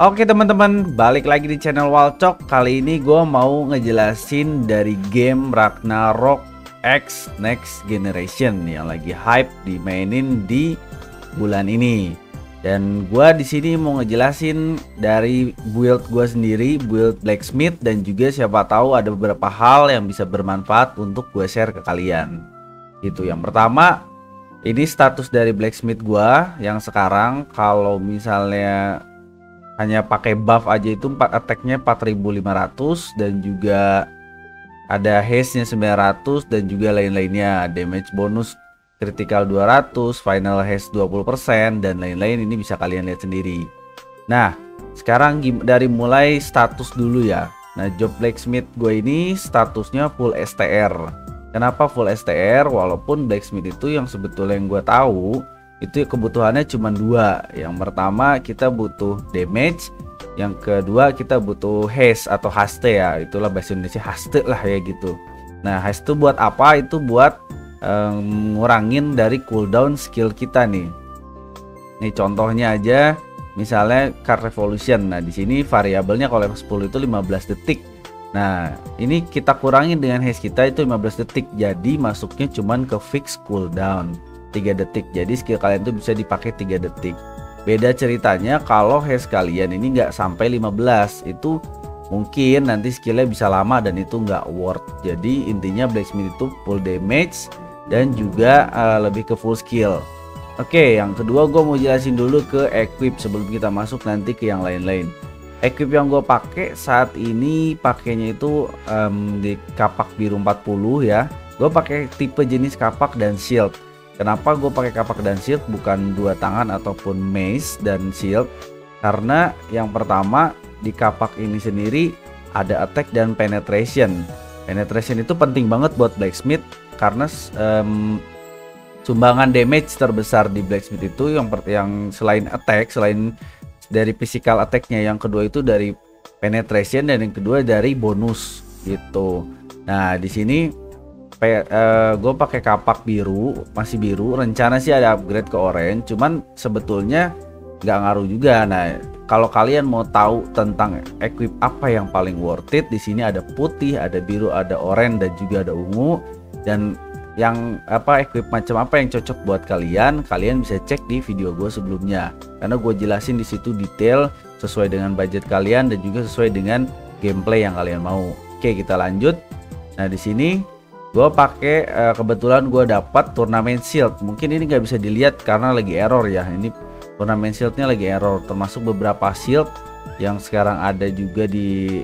Oke teman-teman, balik lagi di channel Walcok. Kali ini gue mau ngejelasin dari game Ragnarok X Next Generation yang lagi hype dimainin di bulan ini. Dan gue di sini mau ngejelasin dari build gue sendiri, build Blacksmith, dan juga siapa tahu ada beberapa hal yang bisa bermanfaat untuk gue share ke kalian. Itu yang pertama, ini status dari Blacksmith gue yang sekarang kalau misalnya hanya pakai buff aja itu attack-nya 4500 dan juga ada haste-nya 900 dan juga lain-lainnya, damage bonus critical 200, final haste 20% dan lain-lain. Ini bisa kalian lihat sendiri. Nah, sekarang dari mulai status dulu ya. Nah, job blacksmith gue ini statusnya full STR. Kenapa full STR? Walaupun blacksmith itu yang sebetulnya yang gue tahu itu kebutuhannya cuma dua. Yang pertama kita butuh damage, yang kedua kita butuh haste atau haste ya, itulah bahasa Indonesia haste lah ya gitu. Nah, haste itu buat apa? Itu buat ngurangin dari cooldown skill kita nih. Nih contohnya aja, misalnya card revolution. Nah, di sini variabelnya kalau level 10 itu 15 detik. Nah, ini kita kurangin dengan haste kita itu 15 detik. Jadi masuknya cuman ke fix cooldown 3 detik. Jadi skill kalian tuh bisa dipakai 3 detik. Beda ceritanya kalau haste kalian ini nggak sampai 15, itu mungkin nanti skillnya bisa lama dan itu nggak worth. Jadi intinya blacksmith itu full damage dan juga lebih ke full skill. Oke, yang kedua gue mau jelasin dulu ke equip sebelum kita masuk nanti ke yang lain-lain. Equip yang gue pakai saat ini pakainya itu di kapak biru 40 ya. Gue pakai tipe jenis kapak dan shield. Kenapa gue pakai kapak dan shield bukan dua tangan ataupun mace dan shield? Karena yang pertama di kapak ini sendiri ada attack dan penetration. Penetration itu penting banget buat blacksmith karena sumbangan damage terbesar di blacksmith itu yang selain attack, selain dari physical attacknya, yang kedua itu dari penetration dan yang kedua dari bonus gitu. Nah, di sini gue pakai kapak biru, masih biru. Rencana sih ada upgrade ke orange, cuman sebetulnya nggak ngaruh juga. Nah, kalau kalian mau tahu tentang equip apa yang paling worth it, di sini ada putih, ada biru, ada orange dan juga ada ungu. Dan yang equip macam apa yang cocok buat kalian, kalian bisa cek di video gue sebelumnya. Karena gue jelasin di situ detail sesuai dengan budget kalian dan juga sesuai dengan gameplay yang kalian mau. Oke, kita lanjut. Nah, di sini gue pakai kebetulan gue dapat turnamen shield. Mungkin ini nggak bisa dilihat karena lagi error ya. Ini turnamen shieldnya lagi error, termasuk beberapa shield yang sekarang ada juga di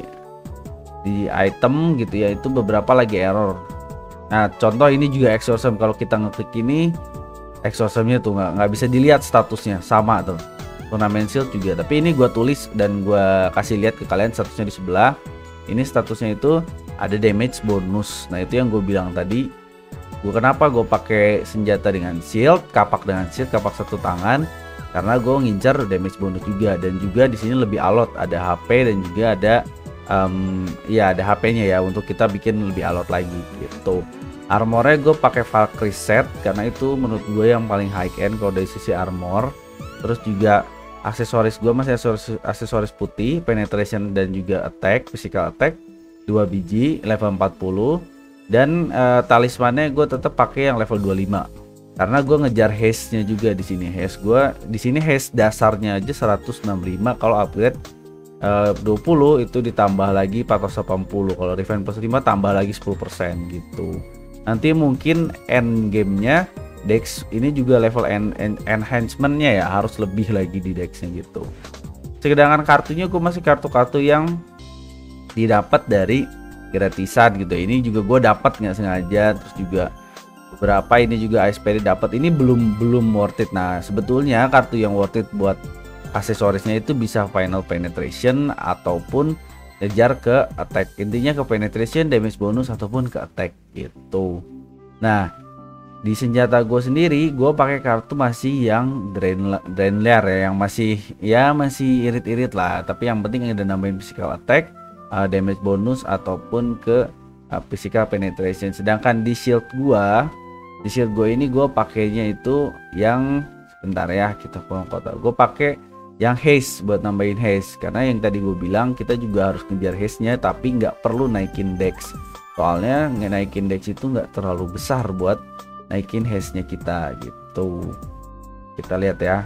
item gitu ya, itu beberapa lagi error. Nah, contoh ini juga exorcism. Kalau kita ngeklik ini exorcismnya tuh nggak bisa dilihat statusnya, sama tuh turnamen shield juga. Tapi ini gue tulis dan gue kasih lihat ke kalian statusnya di sebelah. Ini statusnya itu ada damage bonus. Nah, itu yang gue bilang tadi. Kenapa gue pakai senjata dengan shield, kapak dengan shield, kapak satu tangan? Karena gue ngincar damage bonus juga, dan juga di sini lebih alot, ada HP dan juga ada ya ada HP-nya ya untuk kita bikin lebih alot lagi gitu. Armornya gue pakai Valkyrie set karena itu menurut gue yang paling high end kalau dari sisi armor. Terus juga aksesoris gue masih aksesoris putih, penetration dan juga attack, physical attack 2 biji level 40, dan talismannya gue tetap pakai yang level 25 karena gue ngejar haste-nya juga. Di sini haste gue di sini haste dasarnya aja 165, kalau upgrade 20 itu ditambah lagi 480, kalau revenge plus 5 tambah lagi 10% gitu. Nanti mungkin end gamenya dex ini juga level enhancement-nya ya harus lebih lagi di dex-nya gitu. Sedangkan kartunya gue masih kartu-kartu yang didapat dari gratisan gitu. Ini juga gue dapat nggak sengaja. Terus juga beberapa ini juga ASPD dapat. Ini belum worth it. Nah, sebetulnya kartu yang worth it buat aksesorisnya itu bisa final penetration ataupun ngejar ke attack. Intinya ke penetration, damage bonus ataupun ke attack gitu. Nah, di senjata gue sendiri gue pakai kartu masih yang drain layer ya, yang masih irit-irit lah. Tapi yang penting ada nambahin physical attack, damage bonus ataupun ke physical penetration. Sedangkan di shield gue ini gue pakainya itu yang, sebentar ya, kita pulang kota. Gue pakai yang haste buat nambahin haste, karena yang tadi gue bilang kita juga harus ngejar haste-nya tapi nggak perlu naikin dex, soalnya naikin dex itu nggak terlalu besar buat naikin haste-nya kita gitu. Kita lihat ya,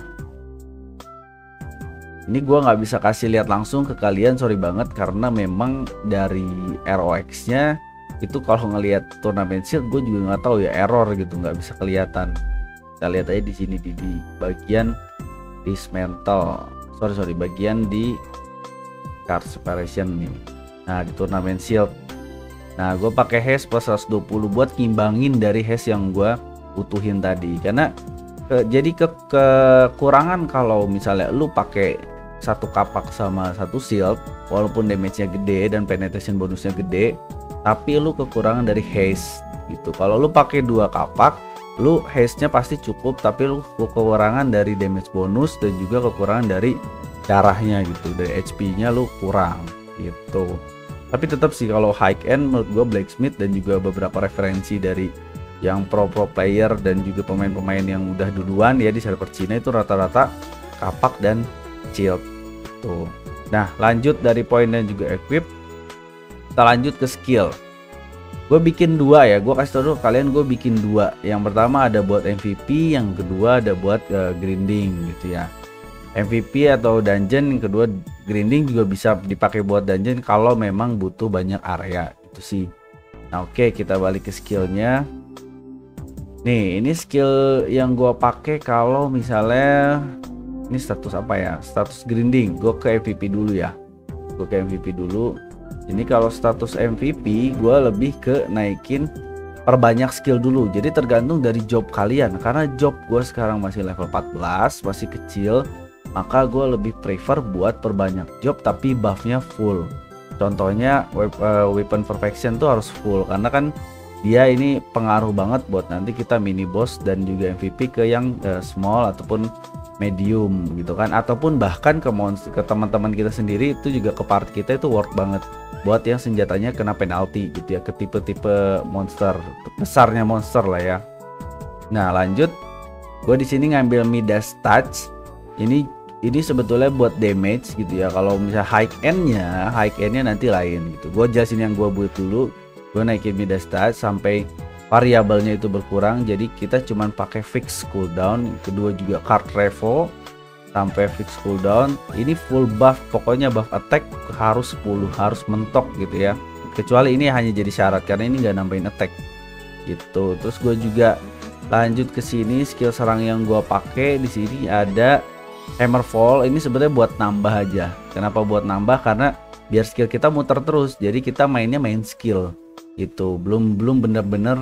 ini gua nggak bisa kasih lihat langsung ke kalian, sorry banget, karena memang dari ROX-nya itu kalau ngelihat turnamen shield gue juga nggak tahu ya, error gitu, nggak bisa kelihatan. Kita lihat aja di sini di bagian dismantle, sorry bagian di card separation nih. Nah di turnamen shield, nah gue pakai haste plus 120 buat ngimbangin dari haste yang gue butuhin tadi, karena jadi kekurangan kalau misalnya lu pakai satu kapak sama satu shield, walaupun damage-nya gede dan penetration bonusnya gede, tapi lu kekurangan dari haste gitu. Kalau lu pakai dua kapak, lu haste-nya pasti cukup, tapi lu kekurangan dari damage bonus dan juga kekurangan dari darahnya gitu, dari HP-nya lu kurang gitu. Tapi tetap sih kalau high end menurut gua Blacksmith dan juga beberapa referensi dari yang pro player dan juga pemain-pemain yang udah duluan ya di server Cina itu rata-rata kapak dan shield tuh. Nah lanjut dari poin dan juga equip, kita lanjut ke skill. Gue bikin dua ya, gue kasih tau kalian, gue bikin dua. Yang pertama ada buat MVP, yang kedua ada buat grinding gitu ya. MVP atau dungeon, yang kedua grinding juga bisa dipakai buat dungeon kalau memang butuh banyak area itu sih. Nah oke, kita balik ke skillnya. Nih ini skill yang gue pakai kalau misalnya ini status apa ya, status grinding. Gue ke MVP dulu ya, gue ke MVP dulu. Ini kalau status MVP gue lebih ke naikin perbanyak skill dulu, jadi tergantung dari job kalian, karena job gue sekarang masih level 14, masih kecil, maka gue lebih prefer buat perbanyak job tapi buffnya full. Contohnya weapon perfection tuh harus full, karena kan dia ini pengaruh banget buat nanti kita mini boss dan juga MVP ke yang small ataupun medium gitu kan, ataupun bahkan ke monster, ke teman-teman kita sendiri itu juga ke part kita itu work banget buat yang senjatanya kena penalti gitu ya, ke tipe-tipe monster besarnya monster lah ya. Nah lanjut, gue di sini ngambil Midas Touch. Ini sebetulnya buat damage gitu ya. Kalau misalnya high endnya nanti lain gitu. Gue jelasin yang gue buat dulu. Gue naikin Midas Touch sampai variabelnya itu berkurang, jadi kita cuman pakai fix cooldown. Kedua juga card revo sampai fix cooldown. Ini full buff, pokoknya buff attack harus 10, harus mentok gitu ya, kecuali ini hanya jadi syarat karena ini nggak nambahin attack gitu. Terus gue juga lanjut ke sini, skill serang yang gue pakai di sini ada Hammerfall. Ini sebenarnya buat nambah aja. Kenapa buat nambah? Karena biar skill kita muter terus, jadi kita mainnya main skill gitu, belum bener-bener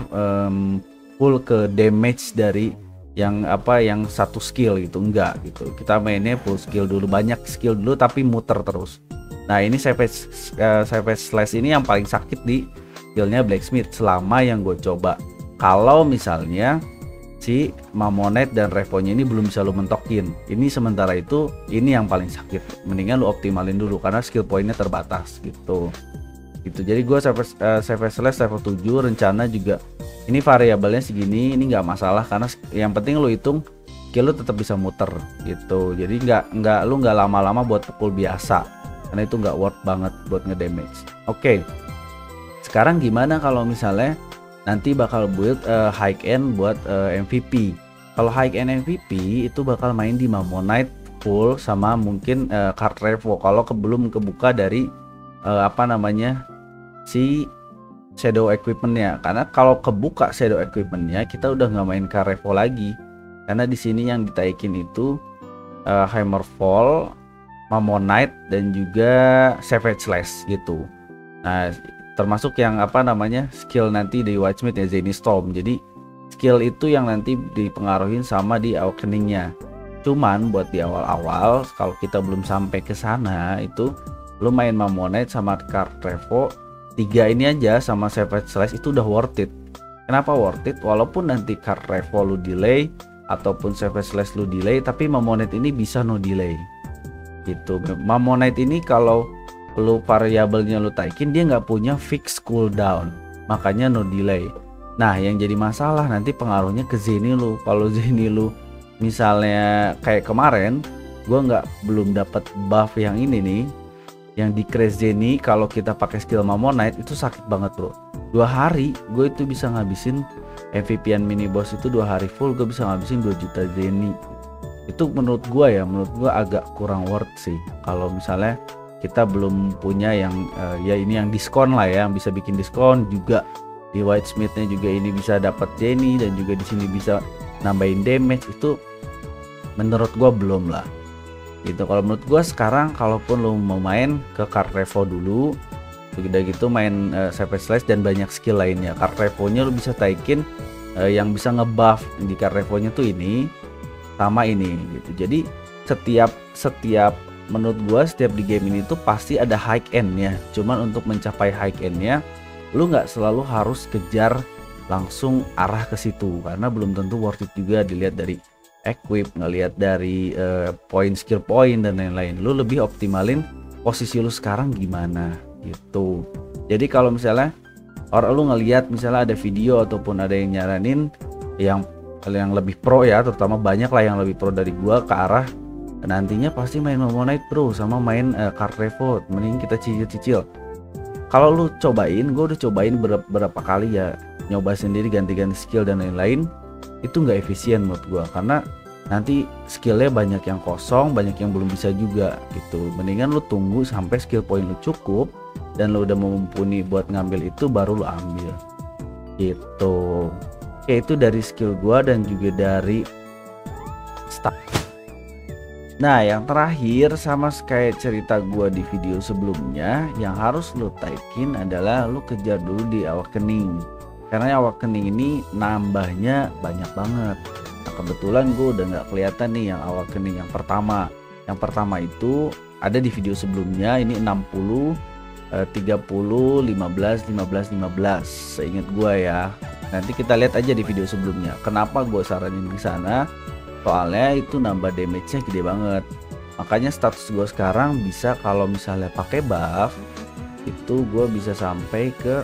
full ke damage dari yang satu skill gitu, enggak gitu. Kita mainnya full skill dulu, banyak skill dulu tapi muter terus. Nah ini Savage Slash ini yang paling sakit di skillnya Blacksmith selama yang gue coba. Kalau misalnya si Mammonet dan Revo-nya ini belum bisa lu mentokin, ini sementara itu ini yang paling sakit, mendingan lu optimalin dulu karena skill pointnya terbatas gitu. Jadi gue Savage Slash level 7, rencana juga ini variabelnya segini, ini nggak masalah karena yang penting lu hitung skill lu tetap bisa muter gitu. Jadi lu nggak lama-lama buat pukul biasa, karena itu nggak worth banget buat ngedamage. Oke, sekarang gimana kalau misalnya nanti bakal build high end buat MVP? Kalau high end MVP itu bakal main di Mammonite full sama mungkin card revo kalau belum kebuka dari si shadow equipmentnya. Karena kalau kebuka shadow equipmentnya kita udah nggak main card revo lagi, karena di sini yang ditaikin itu Hammerfall, Mammonite dan juga Savage Slash gitu. Nah termasuk yang skill nanti di Watchmate ya, Zany Storm. Jadi skill itu yang nanti dipengaruhin sama di awakeningnya. Cuman buat di awal-awal kalau kita belum sampai ke sana, itu lu main Mammonite sama card revo 3 ini aja sama Savage Slash itu udah worth it. Kenapa worth it? Walaupun nanti card revo lu delay ataupun Savage Slash lu delay, tapi Mammonite ini bisa no delay gitu. Mammonite ini kalau lu variabelnya lu taikin, dia nggak punya fix cooldown, makanya no delay. Nah yang jadi masalah nanti pengaruhnya ke Zeny lu. Kalau Zeny lu misalnya kayak kemarin Gua belum dapat buff yang ini nih, yang decrease Zenny. Kalau kita pakai skill Mammonite itu sakit banget bro. 2 hari gue itu bisa ngabisin MVP-an mini boss itu 2 hari full, gue bisa ngabisin 2 juta Zenny. Itu menurut gue agak kurang worth sih kalau misalnya kita belum punya yang ya ini yang diskon lah ya, yang bisa bikin diskon juga. Di Whitesmith-nya juga ini bisa dapat Zenny, dan juga di sini bisa nambahin damage. Itu menurut gue belum lah gitu. Kalau menurut gue sekarang kalaupun lo mau main ke card revo dulu, udah gitu main Savage Slash dan banyak skill lainnya. Card revonya lo bisa taikin yang bisa ngebuff di card revonya tuh ini sama ini gitu. Jadi setiap menurut gue setiap di game ini tuh pasti ada high end-nya. Cuman untuk mencapai high end-nya lu nggak selalu harus kejar langsung arah ke situ, karena belum tentu worth it juga dilihat dari equip, ngelihat dari point skill point dan lain-lain. Lu lebih optimalin posisi lu sekarang gimana gitu. Jadi kalau misalnya orang lu ngelihat misalnya ada video ataupun ada yang nyaranin yang lebih pro ya, terutama banyak lah yang lebih pro dari gua ke arah nantinya pasti main Mammonite bro sama main card revo, mending kita cicil-cicil. Kalau lu cobain, gue udah cobain berapa kali ya, nyoba sendiri ganti-ganti skill dan lain-lain, itu nggak efisien menurut gua, karena nanti skillnya banyak yang kosong, banyak yang belum bisa juga gitu. Mendingan lu tunggu sampai skill point lu cukup dan lu udah mumpuni buat ngambil itu, baru lu ambil gitu. Oke, itu dari skill gua dan juga dari stack. Nah yang terakhir, sama kayak cerita gua di video sebelumnya, yang harus lu taikin adalah lu kejar dulu di awakening. Karena awakening ini nambahnya banyak banget. Nah, kebetulan gue udah nggak kelihatan nih yang awakening yang pertama. Yang pertama itu ada di video sebelumnya, ini 60, 30, 15, 15, 15. Seingat gue ya. Nanti kita lihat aja di video sebelumnya. Kenapa gue saranin di sana? Soalnya itu nambah damage-nya gede banget. Makanya status gue sekarang bisa kalau misalnya pakai buff itu gue bisa sampai ke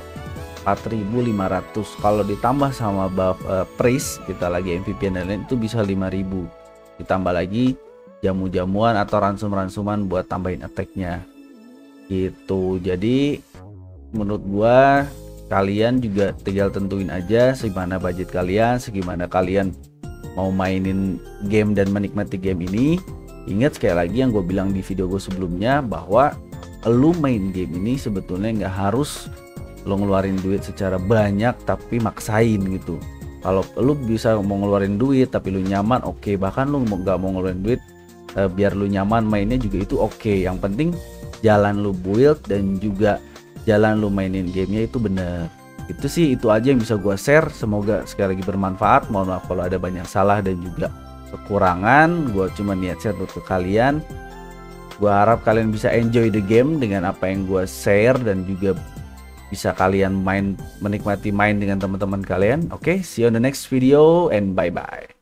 4.500. Kalau ditambah sama buff priest, kita lagi MVP dan lain-lain, itu bisa 5.000. Ditambah lagi jamu-jamuan atau ransum-ransuman buat tambahin attack-nya gitu. Jadi menurut gua kalian juga tinggal tentuin aja segimana budget kalian, segimana kalian mau mainin game dan menikmati game ini. Ingat sekali lagi yang gue bilang di video gue sebelumnya, bahwa lu main game ini sebetulnya nggak harus lo ngeluarin duit secara banyak tapi maksain gitu. Kalau lu bisa mau ngeluarin duit tapi lu nyaman, oke. Bahkan lu nggak mau ngeluarin duit biar lu nyaman mainnya juga itu oke. Yang penting jalan lu build dan juga jalan lu mainin gamenya itu bener. Itu sih, itu aja yang bisa gua share. Semoga sekali lagi bermanfaat. Mohon maaf kalau ada banyak salah dan juga kekurangan. Gua cuma niat share untuk kalian. Gua harap kalian bisa enjoy the game dengan apa yang gua share, dan juga bisa kalian menikmati main dengan teman-teman kalian. Oke, see you on the next video and bye bye.